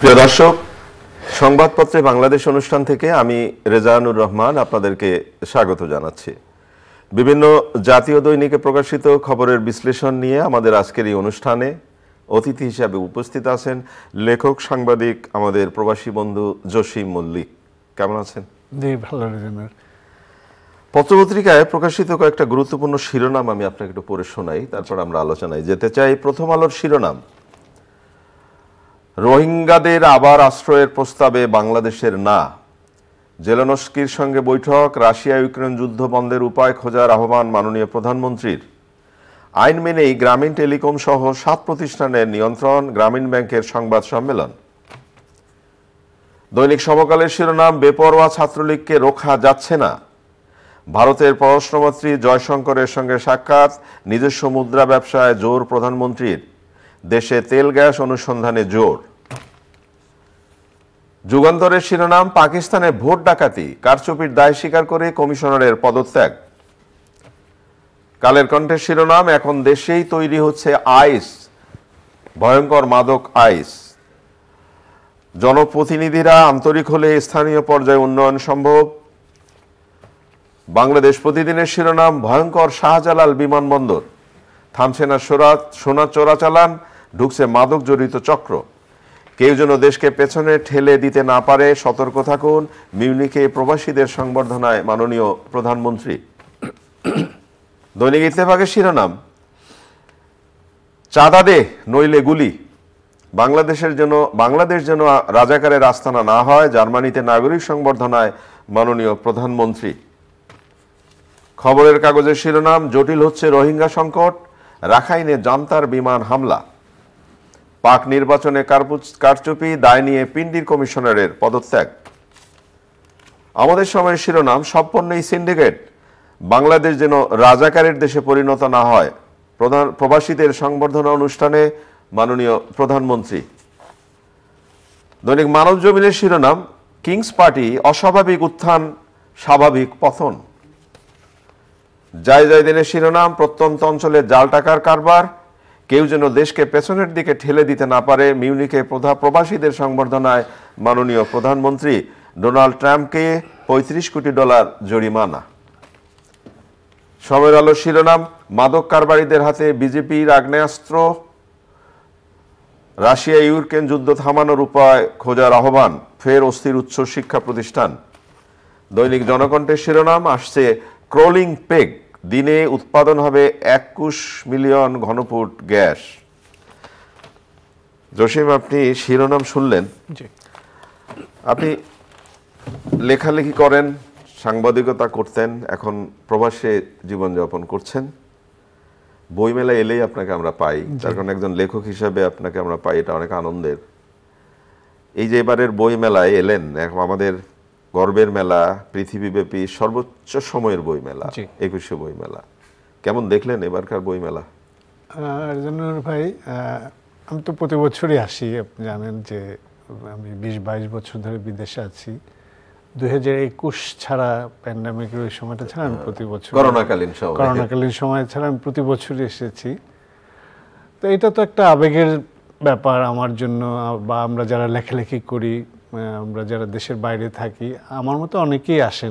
প্রিয় দর্শক, সংবাদপত্রে বাংলাদেশ অনুষ্ঠান থেকে আমি রেজানুর রহমান আপনাদেরকে স্বাগত জানাচ্ছি। বিভিন্ন জাতীয় দৈনিকে প্রকাশিত খবরের বিশ্লেষণ নিয়ে আমাদের আজকের এই অনুষ্ঠানে অতিথি হিসাবে উপস্থিত আছেন লেখক সাংবাদিক আমাদের প্রবাসী বন্ধু জসিম মল্লিক। কেমন আছেন? জি, ভালো রেজানুর। পত্রপত্রিকায় প্রকাশিত কয়েকটা গুরুত্বপূর্ণ শিরোনাম আমি আপনাকে একটু পড়ে শোনাই, তারপর আমরা আলোচনায় যেতে চাই। প্রথম আলোর শিরোনাম, রোহিঙ্গাদের আবার আশ্রয়ের প্রস্তাবে বাংলাদেশের না, জেলেনস্কির সঙ্গে বৈঠক, রাশিয়া ইউক্রেন যুদ্ধ বন্ধের উপায় খোঁজার আহ্বান মাননীয় প্রধানমন্ত্রীর, আইন মেনেই গ্রামীণ টেলিকম সহ 7 প্রতিষ্ঠানের নিয়ন্ত্রণ, গ্রামীণ ব্যাংকের সংবাদ সম্মেলন। দৈনিক সমকালের শিরোনাম, বেপরোয়া ছাত্রলীগকে রোখা যাচ্ছে না, ভারতের পররাষ্ট্রমন্ত্রী জয়শঙ্করের সঙ্গে সাক্ষাৎ, নিজস্ব মুদ্রা ব্যবসায় জোর প্রধানমন্ত্রীর, দেশে তেল গ্যাস অনুসন্ধানে জোর। যুগান্তরের শিরোনাম, পাকিস্তানে ভোট ডাকাতি, কারচুপির দায় স্বীকার করে কমিশনারের পদত্যাগ। কালের কণ্ঠের শিরোনাম, এখন দেশেই তৈরি হচ্ছে আইস, ভয়ঙ্কর মাদক আইস, জনপ্রতিনিধিরা আন্তরিক হলে স্থানীয় পর্যায়ে উন্নয়ন সম্ভব। বাংলাদেশ প্রতিদিনের শিরোনাম, ভয়ঙ্কর শাহজালাল বিমানবন্দর, থামছে না সোনা চোরাচালান, ঢুকছে মাদক জড়িত চক্র, কেউ যেন দেশকে পেছনে ঠেলে দিতে না পারে, সতর্ক থাকুন, মিউনিকে প্রবাসীদের সংবর্ধনায় মাননীয় প্রধানমন্ত্রী। দৈনিক ইত্তেফাকের শিরোনাম, চাঁদা দে নইলে গুলি, বাংলাদেশ যেন রাজাকারের আস্তানা না হয়, জার্মানিতে নাগরিক সংবর্ধনায় মাননীয় প্রধানমন্ত্রী। খবরের কাগজের শিরোনাম, জটিল হচ্ছে রোহিঙ্গা সংকট, রাখাইনে জান্তার বিমান হামলা, পাক নির্বাচনে কারচুপি, দায় নিয়ে পিন্ডির কমিশনারের পদত্যাগ। আমাদের সময়ের শিরোনাম, সব পণ্যেই সিন্ডিকেট, বাংলাদেশ যেন রাজাকারের দেশে পরিণত না হয়, প্রবাসীদের সংবর্ধনা অনুষ্ঠানে মাননীয় প্রধানমন্ত্রী। দৈনিক মানব জমিনের শিরোনাম, কিংস পার্টি, অস্বাভাবিক উত্থান স্বাভাবিক পতন। জায়দিনের শিরোনাম, প্রত্যন্ত অঞ্চলে জাল টাকার কারবার, কেউ যেন দেশকে পেছনের দিকে ঠেলে দিতে না পারে, মিউনিকে প্রবাসীদের সংবর্ধনায় মাননীয় প্রধানমন্ত্রী। ডোনাল্ড ট্রাম্পকে $35 কোটি জরিমানা। সময়ের আলো শিরোনাম, মাদক কারবারিদের হাতে বিজেপির আগ্নেয়াস্ত্র, রাশিয়া ইউক্রেন যুদ্ধ থামানোর উপায় খোঁজার আহ্বান, ফের অস্থির উচ্চ শিক্ষা প্রতিষ্ঠান। দৈনিক জনকণ্ঠের শিরোনাম, আসছে ক্রলিং পেগ, দিনে উৎপাদন হবে 21 মিলিয়ন ঘনফুট গ্যাস। জসিম, আপনি শিরোনাম শুনলেন, আপনি লেখালেখি করেন, সাংবাদিকতা করতেন, এখন প্রবাসে জীবনযাপন করছেন। বইমেলা এলেই আপনাকে আমরা পাই, তার কারণ একজন লেখক হিসাবে আপনাকে আমরা পাই, এটা অনেক আনন্দের। এই যে এবারের বইমেলায় এলেন, আমাদের গর্বের মেলা, পৃথিবীব্যাপী সর্বোচ্চ সময়ের বইমেলা, 21শে বইমেলা, কেমন দেখলেন এবারকার বইমেলা? ভাই, আমি তো প্রতি বছরই আসি, আপনি জানেন যে আমি 20-22 বছর ধরে বিদেশে আছি। 2021 ছাড়া, প্যান্ডামিকের ওই সময়টা ছাড়া আমি প্রতি বছর, করোনাকালীন সময় ছাড়া আমি প্রতি বছরই এসেছি। তো এটা তো একটা আবেগের ব্যাপার আমার জন্য, বা আমরা যারা লেখালেখি করি, আমরা যারা দেশের বাইরে থাকি, আমার মতো অনেকেই আসেন।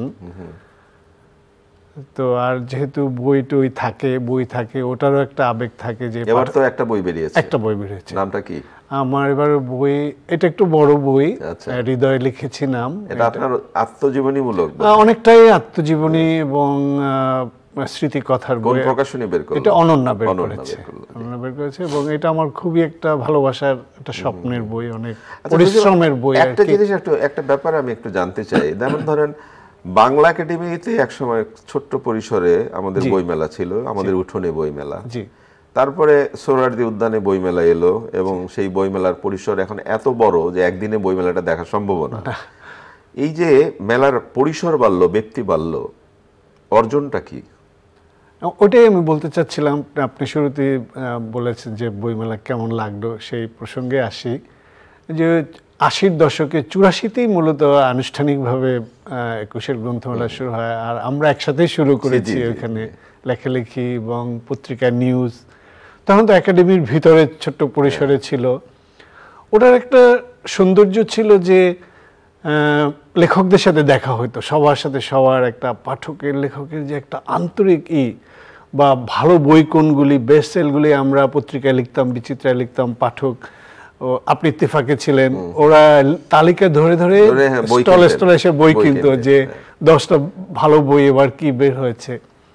তো আর যেহেতু বই থাকে, ওটারও একটা আবেগ থাকে। যে এবার তো একটা বই বেরিয়েছে, নামটা কি? আমার এবার বই, এটা একটু বড় বই, হৃদয় লিখেছি নাম। এটা আপনার আত্মজীবনীমূলক? অনেকটাই আত্মজীবনী এবং স্মৃতিকথার বই। প্রকাশনী বের করেছে? এটা অনন্যা বের করেছে, এবং এটা আমার খুবই একটা ভালোবাসার, একটা স্বপ্নের বই, অনেক পরিশ্রমের বই। একটা জিনিস, একটা ব্যাপার আমি একটু জানতে চাই। যেমন ধরেন, বাংলা একাডেমিতে একসময় ছোট্ট পরিসরে আমাদের বইমেলা ছিল, আমাদের উঠোনে বইমেলা। তারপরে সোহরাওয়ার্দী উদ্যানে বইমেলা এলো, এবং সেই বইমেলার পরিসর এখন এত বড় যে একদিনে বইমেলাটা দেখা সম্ভব না। এই যে মেলার পরিসর বাড়লো, ব্যক্তি বাড়লো, অর্জনটা কি? ওটাই আমি বলতে চাচ্ছিলাম। আপনি শুরুতে বলেছেন যে বইমেলা কেমন লাগলো, সেই প্রসঙ্গে আসি। যে 80-র দশকে 84তেই মূলত আনুষ্ঠানিকভাবে 21শের গ্রন্থমেলা শুরু হয়, আর আমরা একসাথেই শুরু করেছি ওখানে লেখালেখি এবং পত্রিকা, নিউজ। তখন তো একাডেমির ভিতরে ছোট্ট পরিসরে ছিল। ওটার একটা সৌন্দর্য ছিল যে লেখকদের সাথে দেখা হতো, সবার সাথে সবার একটা পাঠকের লেখকের যে একটা আন্তরিক বা ভালো বই কোনগুলি, বেস্ট সেলগুলি আমরা পত্রিকায় লিখতাম, বিচিত্রায় লিখতাম, পাঠক আপনি ইত্তেফাকে ছিলেন, ওরা তালিকা ধরে ধরে স্টলে স্টলে এসে বই কিনতো যে 10টা ভালো বই এবার কি বের হয়েছে।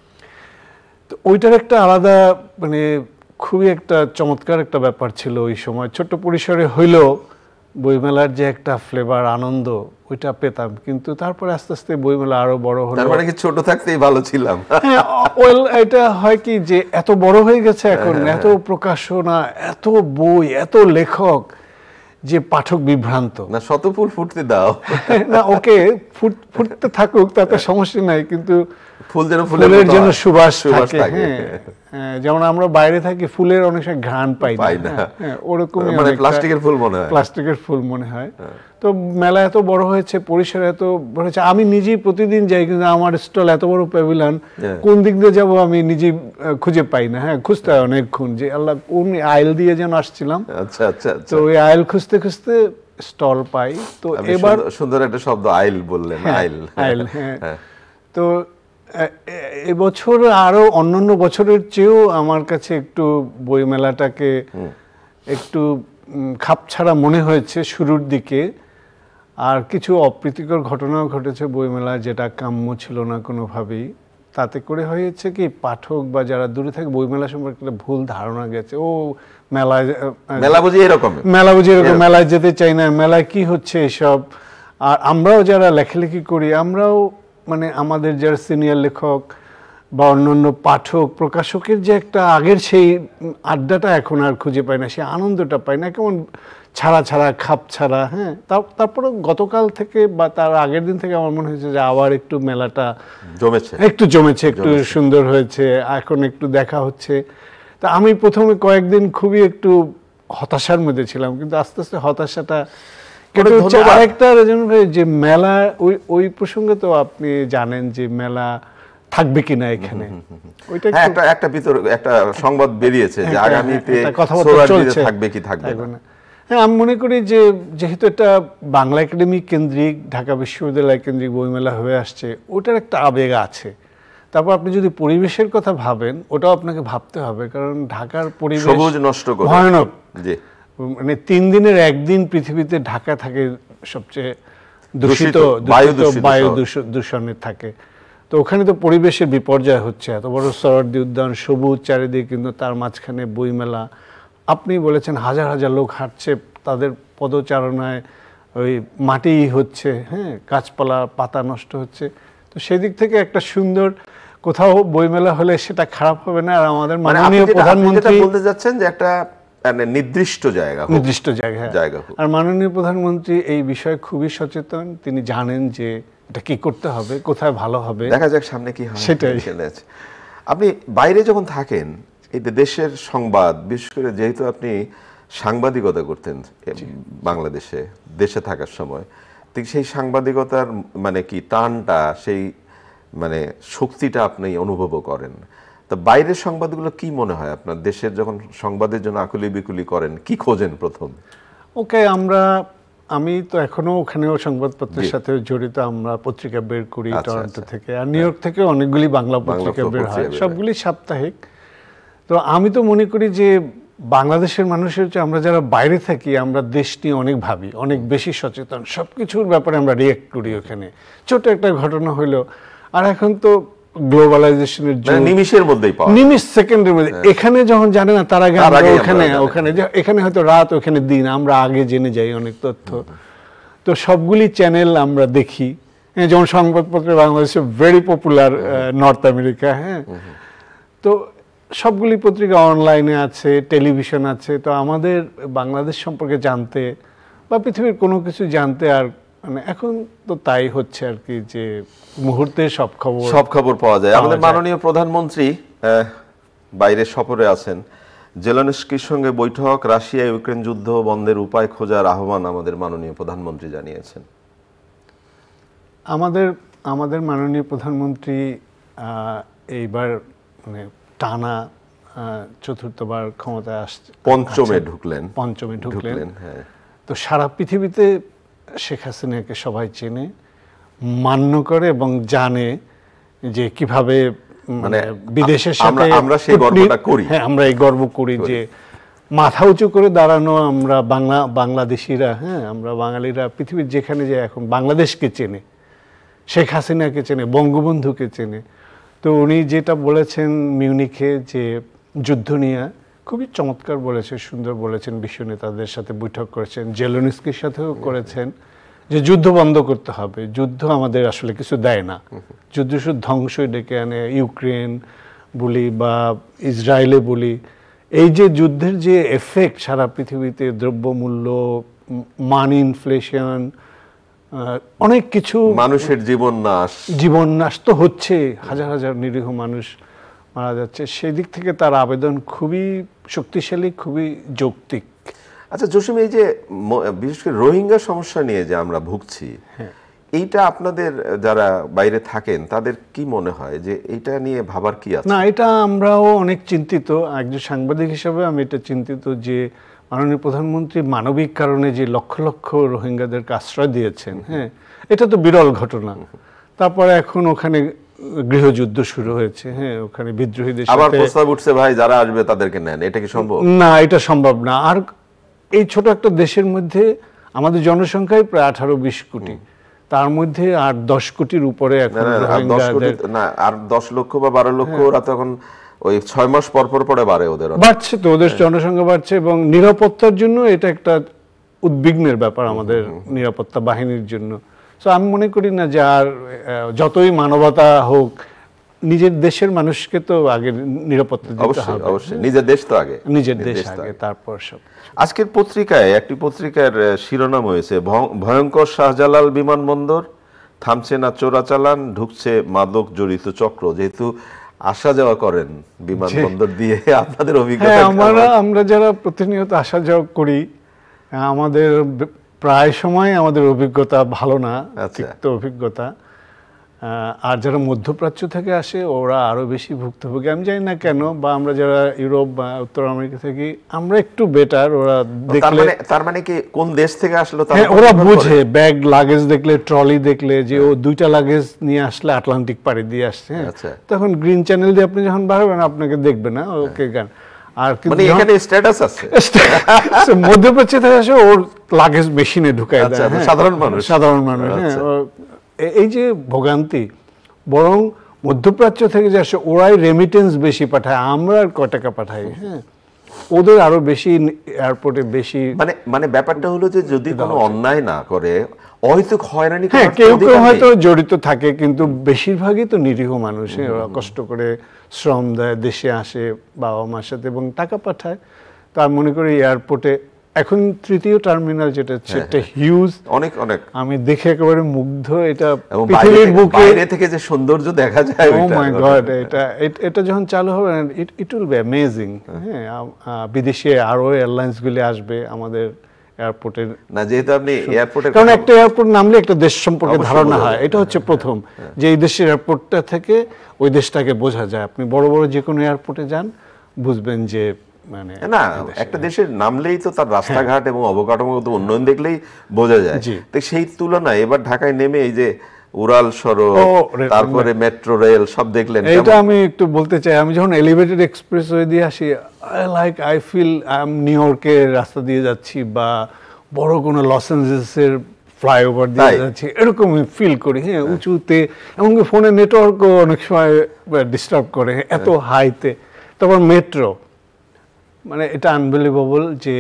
তো ওইটার একটা আলাদা মানে খুবই একটা চমৎকার একটা ব্যাপার ছিল ওই সময়। ছোট্ট পরিসরে হইলেও বইমেলার যে একটা ফ্লেভার, আনন্দ ওইটা পেতাম। কিন্তু তারপরে আস্তে আস্তে বইমেলা আরো বড় হলো। তার মানে কি ছোট থাকতেই ভালো ছিলাম? হ্যাঁ, ওয়েল এটা হয় কি যে এত বড় হয়ে গেছে এখন, এত প্রকাশনা, এত বই, এত লেখক যে পাঠক বিভ্রান্ত। না, শত ফুল ফুটতে দাও। না, ওকে ফুটতে থাকুক, তাতে সমস্যা নাই, কিন্তু ফুল যেন ফুলের জন্য সুবাস থাকে। হ্যাঁ, যেমন আমরা বাইরে থাকি, ফুলের অনেক সময় ঘ্রাণ পাই না, ওরকমই মানে প্লাস্টিকের ফুল মনে হয়, প্লাস্টিকের ফুল মনে হয়। তো মেলা এত বড় হয়েছে, পরিসর এত বড় হয়েছে, আমি নিজেই প্রতিদিন যাই, কিন্তু আমার স্টল এত বড় প্যাভিলিয়ন, কোন দিক দিয়ে যাবো আমি নিজেই খুঁজে পাই না। হ্যাঁ, খুঁজতে হয় অনেকক্ষণ, যে আল্লাহ কোন আইল দিয়ে যেন আসছিলাম। আচ্ছা আচ্ছা। তো ওই আইল খুঁজতে খুঁজতে স্টল পাই। তো এবার সুন্দর একটা শব্দ আইল বললেন, আইল। আইল, হ্যাঁ। তো এবছর আরো অন্যান্য বছরের চেয়েও আমার কাছে একটু বইমেলাটাকে একটু খাপছাড়া মনে হয়েছে শুরুর দিকে। আর কিছু অপ্রীতিকর ঘটনাও ঘটেছে বইমেলায়, যেটা কাম্য ছিল না কোনোভাবেই। তাতে করে হয়েছে কি, পাঠক বা যারা দূরে থাকে বইমেলা সম্পর্কে একটা ভুল ধারণা গেছে। ও মেলা বুঝি এরকম, মেলায় যেতে চাই না, মেলায় কি হচ্ছে এসব। আর আমরাও যারা লেখালেখি করি, আমরাও মানে আমাদের যারা সিনিয়র লেখক বা অন্যান্য পাঠক প্রকাশকের যে একটা আগের সেই আড্ডাটা এখন আর খুঁজে পাই না, সেই আনন্দটা পাই না, কেমন ছাড়া ছাড়া, খাপ ছাড়া। হ্যাঁ, তারপরে গতকাল থেকে বা তার আগের দিন থেকে আমার মনে হয়েছে যে আবার একটু মেলাটা জমেছে, একটু সুন্দর হয়েছে, এখন একটু দেখা হচ্ছে। তা আমি প্রথমে কয়েকদিন খুবই একটু হতাশার মধ্যে ছিলাম, কিন্তু আস্তে আস্তে হতাশাটা আরেকটা যে মেলা, ওই প্রসঙ্গে তো আপনি জানেন যে মেলা থাকবে কিনা এখানে, একটা সংবাদ বেরিয়েছে যে আগামীতে থাকবে কি থাকবে না। হ্যাঁ, আমি মনে করি যে যেহেতু এটা বাংলা একাডেমি কেন্দ্রিক, ঢাকা বিশ্ববিদ্যালয় কেন্দ্রিক বইমেলা হয়ে আসছে, ওটার একটা আবেগ আছে। তারপর আপনি যদি পরিবেশের কথা ভাবেন, ওটাও আপনাকে ভাবতে হবে, কারণ ঢাকার পরিবেশ নষ্ট ভয়ানক। মানে 3 দিনের একদিন পৃথিবীতে ঢাকা থাকে সবচেয়ে দূষিত বায়ু দূষণে থাকে। তো ওখানে তো পরিবেশের বিপর্যয় হচ্ছে, এত বড় সরোয়ার্দী উদ্যান, সবুজ চারিদিকে, কিন্তু তার মাঝখানে বইমেলা। আপনি বলেছেন হাজার হাজার লোক হাঁটছে, তাদের পদচারণায় ওই মাটি হচ্ছে, হ্যাঁ, গাছপালা পাতা নষ্ট হচ্ছে। তো সেই দিক থেকে একটা সুন্দর কোথাও বইমেলা হলে সেটা খারাপ হবে না। আর আমাদের মাননীয় প্রধানমন্ত্রী বলতে যাচ্ছেন যে একটা নির্দিষ্ট জায়গা, আর মাননীয় প্রধানমন্ত্রী এই বিষয়ে খুবই সচেতন। তিনি জানেন যে এটা কি করতে হবে, কোথায় ভালো হবে, দেখা যাক সামনে কি হয়, সেটাই। আপনি বাইরে যখন থাকেন, এই দেশের সংবাদ, বিশেষ করে যেহেতু আপনি সাংবাদিকতা করতেন বাংলাদেশে, দেশে থাকার সময়, ঠিক সেই সাংবাদিকতার মানে কি টানটা, সেই মানে শক্তিটা আপনি অনুভবও করেন। তো বাইরের সংবাদগুলো কি মনে হয় আপনার? দেশের যখন সংবাদের জন্য আকুলি বিকুলি করেন, কি খোঁজেন প্রথম? ওকে, আমি তো এখনো ওখানেও সংবাদপত্রের সাথে জড়িত। আমরা পত্রিকা বের করি টরন্টো থেকে, আর নিউ ইয়র্ক থেকে অনেকগুলি বাংলা পত্রিকা বের হয়, সবগুলি সাপ্তাহিক। তো আমি তো মনে করি যে বাংলাদেশের মানুষের হচ্ছে, আমরা যারা বাইরে থাকি, আমরা দেশ নিয়ে অনেক ভাবি, অনেক বেশি সচেতন, সবকিছুর ব্যাপারে আমরা রিয়েক্ট করি। ওখানে ছোট একটা ঘটনা হইলো, আর এখন তো গ্লোবালাইজেশনের নিমিষের মধ্যেই, নিমিষ সেকেন্ডের মধ্যে। এখানে যখন জানে না, তার আগে এখানে হয়তো রাত, ওখানে দিন, আমরা আগে জেনে যাই অনেক তথ্য। তো সবগুলি চ্যানেল আমরা দেখি, যেমন সংবাদপত্র বাংলাদেশে ভেরি পপুলার নর্থ আমেরিকা। হ্যাঁ, তো সবগুলি পত্রিকা অনলাইনে আছে, টেলিভিশন আছে। তো আমাদের বাংলাদেশ সম্পর্কে জানতে বা পৃথিবীর কোনো কিছু জানতে, আর মানে এখন তো তাই হচ্ছে আর কি, যে মুহূর্তে সব খবর পাওয়া যায়। আমাদের মাননীয় প্রধানমন্ত্রী বাইরে সফরে আছেন, জেলেনস্কির সঙ্গে বৈঠক, রাশিয়া ইউক্রেন যুদ্ধ বন্ধের উপায় খোঁজার আহ্বান আমাদের মাননীয় প্রধানমন্ত্রী জানিয়েছেন। আমাদের মাননীয় প্রধানমন্ত্রী এইবার মানে টানা 4র্থবার ক্ষমতায় আসছে, পঞ্চমে ঢুকলেন। হ্যাঁ। তো সারা পৃথিবীতে শেখ হাসিনাকে সবাই চেনে, মান্য করে এবং জানে যে কিভাবে মানে বিদেশের সাথে আমরা সেই গর্বটা করি। হ্যাঁ, আমরা এই গর্ব করি যে মাথা উঁচু করে দাঁড়ানো আমরা বাংলাদেশিরা, হ্যাঁ, আমরা বাঙালিরা পৃথিবীর যেখানে যায় এখন বাংলাদেশকে চেনে, শেখ হাসিনাকে চেনে, বঙ্গবন্ধুকে চেনে। তো উনি যেটা বলেছেন মিউনিখে যে যুদ্ধ নিয়ে খুবই চমৎকার বলেছেন, সুন্দর বলেছেন। বিশ্ব নেতাদের সাথে বৈঠক করেছেন, জেলেনস্কির সাথেও করেছেন যে যুদ্ধ বন্ধ করতে হবে, যুদ্ধ আমাদের আসলে কিছু দেয় না, যুদ্ধ শুধু ধ্বংসই ডেকে আনে। ইউক্রেন বলি বা ইসরায়েলে বলি, এই যে যুদ্ধের যে এফেক্ট সারা পৃথিবীতে, দ্রব্যমূল্য, মানি ইনফ্লেশন, অনেক কিছু, মানুষের জীবন নাশ তো হচ্ছে, হাজার হাজার নিরীহ মানুষ মারা যাচ্ছে। সেই দিক থেকে তার আবেদন খুবই শক্তিশালী, খুবই যৌক্তিক। আচ্ছা জসিম, এই যে বিশেষ করে রোহিঙ্গা সমস্যা নিয়ে যে আমরা ভুগছি, এইটা আপনাদের যারা বাইরে থাকেন তাদের কি মনে হয় যে এইটা নিয়ে ভাবার কি আছে? না, এটা আমরাও অনেক চিন্তিত। একজন সাংবাদিক হিসেবে আমি এটা চিন্তিত যে মাননীয় প্রধানমন্ত্রী মানবিক কারণে যে লক্ষ লক্ষ রোহিঙ্গাদেরকে আশ্রয় দিয়েছেন, হ্যাঁ, এটা তো বিরল ঘটনা। তারপরে এখন ওখানে গৃহযুদ্ধ শুরু হয়েছে, হ্যাঁ, ওখানে বিদ্রোহীদের সাথে আবার প্রস্তাব উঠছে ভাই যারা আসবে তাদেরকে নেন, এটা কি সম্ভব? না, এটা সম্ভব না। আর এই ছোট একটা দেশের মধ্যে আমাদের জনসংখ্যাই প্রায় 18-20 কোটি, তার মধ্যে 8-10 কোটির উপরে এখন রোহিঙ্গাদের, না আর 10 লক্ষ বা 12 লক্ষ, ওরা তখন ওই 6 মাস পর পরে বাড়ে, ওদের বাড়ছে, তো ওদের জনসংখ্যা বাড়ছে এবং নিরাপত্তার জন্য এটা একটা উদ্বিগ্নের ব্যাপার আমাদের নিরাপত্তা বাহিনীর জন্য। তো আমি মনে করি না যে আর যতই মানবতা হোক, নিজের দেশের মানুষকে তো আগে নিরাপত্তা দিতে হবে। অবশ্যই নিজের দেশ তো আগে, নিজের দেশ আগে, তারপর সব। আজকের পত্রিকায় একটি পত্রিকার শিরোনাম হয়েছে ভয়ঙ্কর শাহজালাল বিমানবন্দর, থামছে না চোরাচালান, ঢুকছে মাদক জড়িত চক্র। যেহেতু আসা যাওয়া করেন বিমানবন্দর দিয়ে, আপনাদের অভিজ্ঞতা? আমরা যারা প্রতিনিয়ত আসা যাওয়া করি, আমাদের প্রায় সময় আমাদের অভিজ্ঞতা ভালো না, তিক্ত অভিজ্ঞতা। আর যারা মধ্যপ্রাচ্য থেকে আসে ওরা আরো বেশি ভুক্তভোগী। আমি জানি না কেন, বা আমরা যারা ইউরোপ বা উত্তর আমেরিকা থেকে আমরা একটু বেটার। ওরা দেখলে, তার মানে কি কোন দেশ থেকে আসলো ওরা বুঝে, ব্যাগ লাগেজ দেখলে, ট্রলি দেখলে যে ও 2টা লাগেজ নিয়ে আসলে আটলান্টিক পাড়ি দিয়ে আসছে, তখন গ্রিন চ্যানেল দিয়ে আপনি যখন বার হবেন আপনাকে দেখবে না, ওকে গান। আর মানে এখানে স্ট্যাটাস আছে, মধ্যপ্রাচ্য থেকে আসে ওর লাগেজ মেশিনে ঢুকায় দেয় সাধারণ মানুষ। হ্যাঁ, এই যে ভোগান্তি, বরং মধ্যপ্রাচ্য থেকে যে আসে ওরাই রেমিটেন্স বেশি পাঠায়, আমরা আর কয় টাকা পাঠাই, হ্যাঁ, ওদের আরো বেশি এয়ারপোর্টে বেশি। মানে ব্যাপারটা হলো যে যদি কোনো অন্যায় না করে, হয়তো হয়রানি, হ্যাঁ, কেউ কেউ হয়তো জড়িত থাকে, কিন্তু বেশিরভাগই তো নিরীহ মানুষ। ওরা কষ্ট করে শ্রম দেয়, দেশে আসে বাবা মার সাথে এবং টাকা পাঠায়। তো আমি মনে করি এয়ারপোর্টে এখন 3য় টার্মিনাল যেটা হচ্ছে একটা হিউজ, অনেক আমি দেখে একেবারে মুগ্ধ। এটা পৃথিবীর বুকে বাইরে থেকে যে সৌন্দর্য দেখা যায়, ও মাই গড, এটা যখন চালু হবে ইট উইল বি অ্যামেজিং। হ্যাঁ, বিদেশে আরো এয়ারলাইন্স গুলি আসবে আমাদের এয়ারপোর্টের, না যেহেতু আপনি এয়ারপোর্টের, কারণ একটা এয়ারপোর্ট নামলে একটা দেশ সম্পর্কে ধারণা হয়। এটা হচ্ছে প্রথম যে এই দেশের এয়ারপোর্টটা থেকে ওই দেশটাকে বোঝা যায়। আপনি বড় বড় যে কোনো এয়ারপোর্টে যান, বুঝবেন যে মানে না একটা দেশের নামলেই তো তার রাস্তাঘাট এবং অবকাঠামোগত উন্নয়ন দেখলেই বোঝা যায়। তো সেই তুলনায় এবার ঢাকায় নেমে এই যে উড়াল সড়ক, তারপরে মেট্রো রেল সব দেখলেন, এটা আমি একটু বলতে চাই। আমি যখন এলিভেটেড এক্সপ্রেসওয়ে দিয়ে আসি, I feel I am New ইয়র্কের রাস্তা দিয়ে যাচ্ছি বা বড় কোনো লস অ্যাঞ্জেলেসের ফ্লাইওভার দিয়ে যাচ্ছি, এরকম ফিল করি। হ্যাঁ, উঁচুতে, এমনকি ফোনে নেটওয়ার্কও অনেক সময় ডিস্টার্ব করে এত হাইতে। তারপর মেট্রো, মানে এটা আনবিলিভেবল যে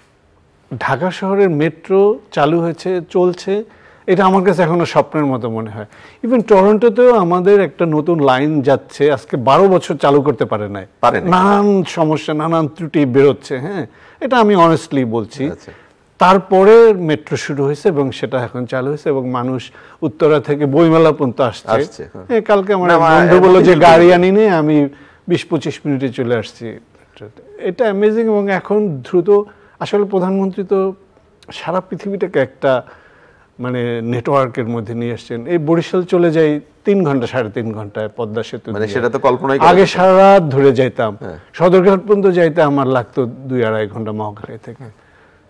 ঢাকা শহরের মেট্রো চালু হয়েছে, চলছে। এটা আমার কাছে এখনো স্বপ্নের মতো মনে হয়। ইভেন টরন্টোতেও আমাদের একটা নতুন লাইন যাচ্ছে, আজকে 12 বছর চালু করতে পারে নাই, নানান সমস্যা, নানান ত্রুটি বেরোচ্ছে। হ্যাঁ, এটা আমি অনেস্টলি বলছি। তারপরে মেট্রো শুরু হয়েছে এবং সেটা এখন চালু হয়েছে এবং মানুষ উত্তরা থেকে বইমেলা পর্যন্ত আসছে। কালকে আমার বন্ধু বললো যে গাড়ি আনি নেই, আমি 20-25 মিনিটে চলে আসছি। এটা অ্যামেজিং। এবং এখন দ্রুত, আসলে প্রধানমন্ত্রী তো সারা পৃথিবীটাকে একটা মানে নেটওয়ার্কের মধ্যে নিয়ে আসছেন। এই বরিশাল চলে যাই 3 ঘন্টা, 3.5 ঘন্টায় পদ্মা সেতু, মানে সেটা তো কল্পনাই। আগে সারা রাত ধরে যাইতাম, সদরঘাট পর্যন্ত যাইতে আমার লাগতো 2-2.5 ঘন্টা মহাখালী থেকে।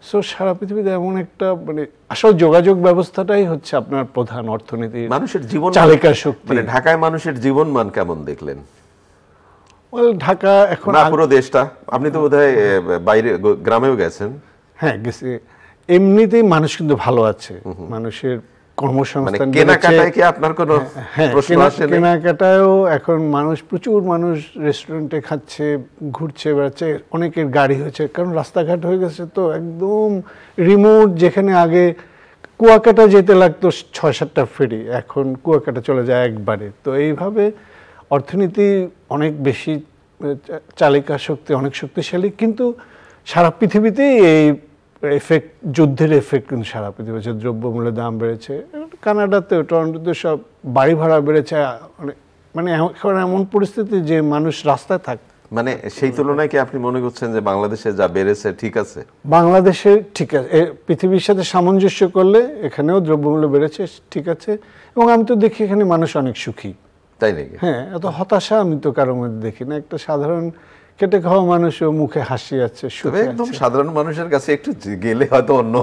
সো সারা পৃথিবীতে এমন একটা মানে আসলে যোগাযোগ ব্যবস্থাটাই হচ্ছে আপনার প্রধান অর্থনীতির মানুষের জীবন চালিকা শক্তি। মানে ঢাকায় মানুষের জীবন মান কেমন দেখলেন? ঢাকা এখন না পুরো দেশটা, আপনি তো বোধহয় বাইরে গ্রামেও গেছেন। হ্যাঁ গেছি। এমনিতেই মানুষ কিন্তু ভালো আছে, মানুষের কর্মসংস্থান কেনাকাটায় কি আপনার কোনো প্রশ্ন আসে? কেনাকাটায়ও এখন প্রচুর মানুষ রেস্টুরেন্টে খাচ্ছে, ঘুরছে বেড়াচ্ছে, অনেকের গাড়ি হয়েছে, কারণ রাস্তাঘাট হয়ে গেছে তো একদম রিমোট। যেখানে আগে কুয়াকাটা যেতে লাগতো 6-7টা ফেরি, এখন কুয়াকাটা চলে যায় একবারে। তো এইভাবে অর্থনীতি অনেক বেশি চালিকা শক্তি, অনেক শক্তিশালী। কিন্তু সারা পৃথিবীতেই এই এফেক্ট, যুদ্ধের এফেক্ট কিন্তু সারা পৃথিবী হচ্ছে। দ্রব্যমূল্যের দাম বেড়েছে, কানাডাতেও, টরন্টোতে সব বাড়ি ভাড়া বেড়েছে। মানে এখন এমন পরিস্থিতি যে মানুষ রাস্তায় থাকে। মানে সেই তুলনায় কি আপনি মনে করছেন যে বাংলাদেশে যা বেড়েছে ঠিক আছে? বাংলাদেশে ঠিক আছে, পৃথিবীর সাথে সামঞ্জস্য করলে এখানেও দ্রব্যমূল্য বেড়েছে, ঠিক আছে। এবং আমি তো দেখি এখানে মানুষ অনেক সুখী। তাই নাকি? হ্যাঁ, এত হতাশা আমি তো কারোর মধ্যে দেখি না। একটা সাধারণ কেটে খাওয়া মানুষও মুখে হাসি আছে, তবে একদম সাধারণ মানুষের কাছে একটু গেলে হয়তো অন্য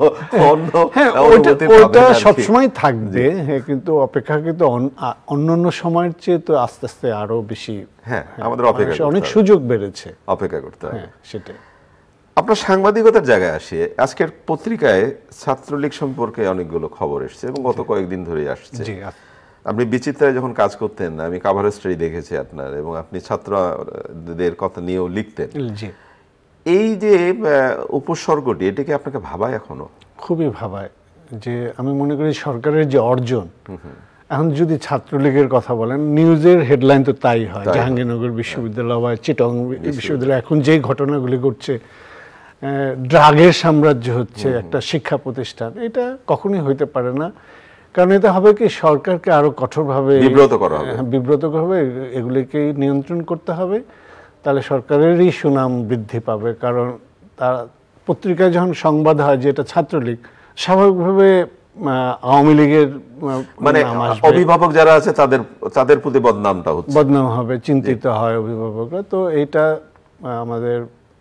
ওটা সবসময় থাকবে। হ্যাঁ, কিন্তু অপেক্ষাকৃত অন্যান্য সময়ের চেয়ে তো আস্তে আস্তে আরো বেশি। হ্যাঁ, আমাদের অপেক্ষা, অনেক সুযোগ বেড়েছে, অপেক্ষা করতে হবে। সেটাই। আপনার সাংবাদিকতার জায়গায় আসি, আজকের পত্রিকায় ছাত্রলীগ সম্পর্কে অনেকগুলো খবর এসেছে এবং গত কয়েকদিন ধরেই আসছে। আপনি বিচিত্রায় যখন কাজ করতেন, আমি কাভারেজ স্টোরি দেখেছি আপনার, এবং আপনি ছাত্রদের কথা নিয়েও লিখতেন। এই যে উপসর্গটি, এটা কি আপনাকে ভাবায় এখনো? খুবই ভাবায়। যে আমি মনে করি সরকারের যে অর্জন, এখন যদি ছাত্রলীগের কথা বলেন, নিউজের হেডলাইন তো তাই হয়। জাহাঙ্গীরনগর বিশ্ববিদ্যালয় বা চিটং বিশ্ববিদ্যালয়, এখন যে ঘটনাগুলি ঘটছে, ড্রাগের সাম্রাজ্য হচ্ছে একটা শিক্ষা প্রতিষ্ঠান, এটা কখনোই হইতে পারে না। কারণ এটা হবে কি, সরকারকে আরো কঠোরভাবে বিব্রত করা হবে, এগুলিকে নিয়ন্ত্রণ করতে হবে। তাহলে সরকারেরই সুনাম বৃদ্ধি পাবে। কারণ তার পত্রিকায় যখন সংবাদ হয় যে এটা ছাত্রলীগ, স্বাভাবিকভাবে আওয়ামী লীগের মানে অভিভাবক যারা আছে তাদের প্রতি বদনাম হবে, চিন্তিত হয় অভিভাবকরা। তো এটা আমাদের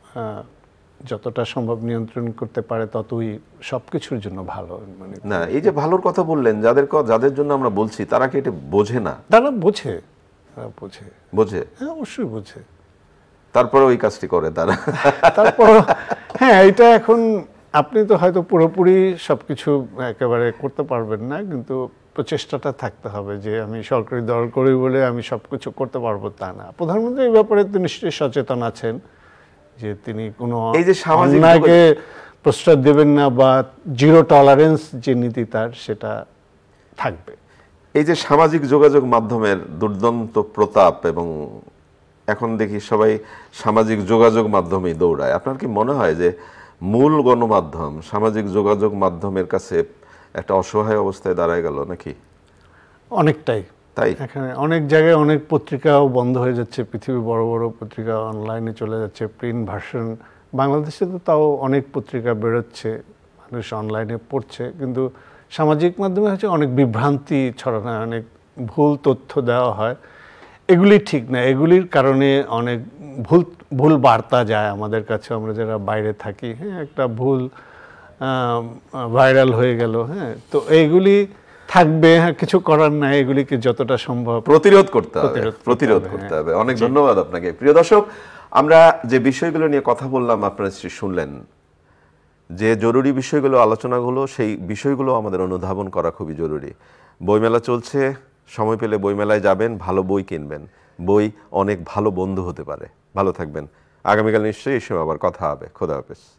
যতটা সম্ভব নিয়ন্ত্রণ করতে পারে ততই সবকিছুর জন্য ভালো। মানে না, এই যে ভালোর কথা বললেন, যাদের জন্য আমরা বলছি, তারা কি এটা বোঝে না? তারা বোঝে, বোঝে। হ্যাঁ, অবশ্যই বোঝে। তারপরে ওই কাজটি করে তারা। তারপর হ্যাঁ, এটা এখন আপনি তো হয়তো পুরোপুরি সবকিছু একেবারে করতে পারবেন না, কিন্তু প্রচেষ্টাটা থাকতে হবে যে আমি সরকারি দল করি বলে আমি সবকিছু করতে পারবো তা না। প্রধানমন্ত্রী এই ব্যাপারে তো নিশ্চয়ই সচেতন আছেন যে তিনি কোনো অন্যায়কে প্রশ্রয় দেবেন না, বা জিরো টলারেন্স যে নীতি তার, সেটা থাকবে। এই যে সামাজিক যোগাযোগ মাধ্যমের দুর্দান্ত প্রতাপ, এবং এখন দেখি সবাই সামাজিক যোগাযোগ মাধ্যমেই দৌড়ায়, আপনার কি মনে হয় যে মূল গণমাধ্যম সামাজিক যোগাযোগ মাধ্যমের কাছে একটা অসহায় অবস্থায় দাঁড়ায় গেল নাকি? অনেকটাই তাই। এখানে অনেক জায়গায় অনেক পত্রিকাও বন্ধ হয়ে যাচ্ছে, পৃথিবীর বড় বড় পত্রিকা অনলাইনে চলে যাচ্ছে, প্রিন্ট ভার্সন। বাংলাদেশে তো তাও অনেক পত্রিকা বেরোচ্ছে, মানুষ অনলাইনে পড়ছে, কিন্তু সামাজিক মাধ্যমে হচ্ছে অনেক বিভ্রান্তি ছড়ানো হয়, অনেক ভুল তথ্য দেওয়া হয়। এগুলি ঠিক না, এগুলির কারণে অনেক ভুল বার্তা যায় আমাদের কাছে, আমরা যারা বাইরে থাকি। হ্যাঁ, একটা ভুল ভাইরাল হয়ে গেল। হ্যাঁ, তো এইগুলি থাকবে। হ্যাঁ, কিছু করার নাই, এগুলিকে যতটা সম্ভব প্রতিরোধ করতে হবে। অনেক ধন্যবাদ আপনাকে। প্রিয় দর্শক, আমরা যে বিষয়গুলো নিয়ে কথা বললাম আপনারা শুনলেন, যে জরুরি বিষয়গুলো আলোচনা হলো, সেই বিষয়গুলো আমাদের অনুধাবন করা খুবই জরুরি। বইমেলা চলছে, সময় পেলে বইমেলায় যাবেন, ভালো বই কিনবেন। বই অনেক ভালো বন্ধু হতে পারে। ভালো থাকবেন। আগামীকাল নিশ্চয়ই এই সময় আবার কথা হবে। খোদা হাফেজ।